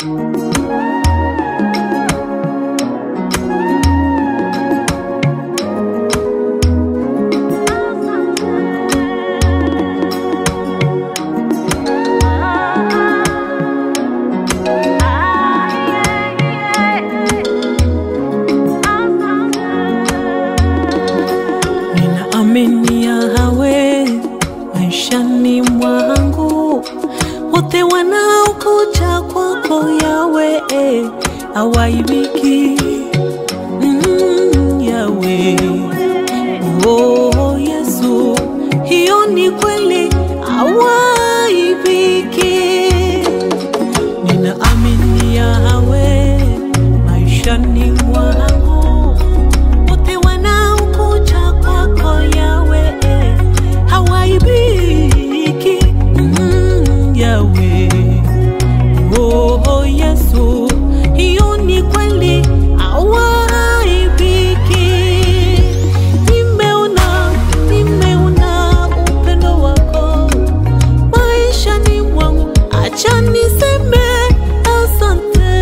Ninaamini hawe maishani mwangu, wote wanaokuja kwako yawe hawaibiki. Yawe, oh Yesu, hiyo ni kweli hawaibiki. Ninaamini hawe maishani mwangu, wote wanaokuja kwako yawe hawaibiki. Yawe, oh Yesu, hiyo ni kweli hawaibiki. Nimeona upendo wako maishani mwangu, acha niseme asante.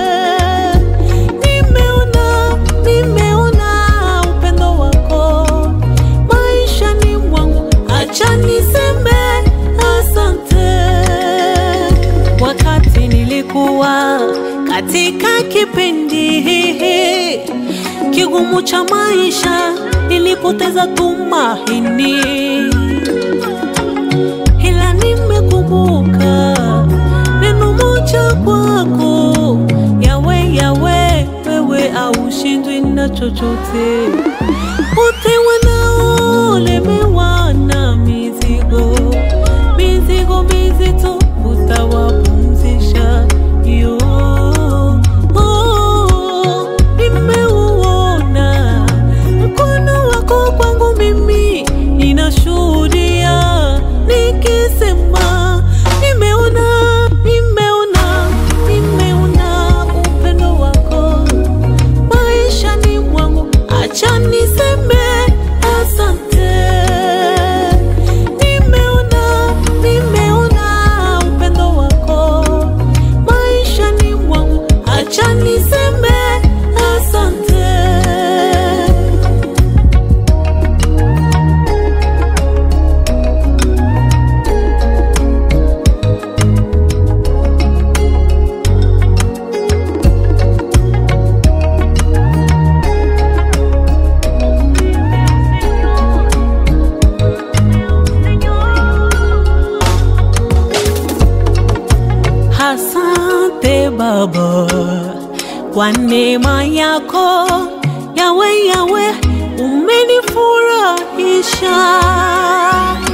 Nimeona upendo wako maishani mwangu, acha niseme asante. Wakati nilikuwa katika kipindi kigumu cha maisha, nilipoteza tumaini, ila nimekumbuka neno moja kwako, Yawe, Yawe, wewe haushindwi na chochote. Wote wanaolemewa na mizigo mizito utawapumzisha. Nimeuona mkono wako kwangu, mimi ninashuhudia nikisema nimeona upendo wako maishani mwangu, acha niseme asante. Nimeona upendo wako maishani mwangu, acha niseme asante. Asante Baba kwa neema yako, Yawe, Yawe, umenifurahisha.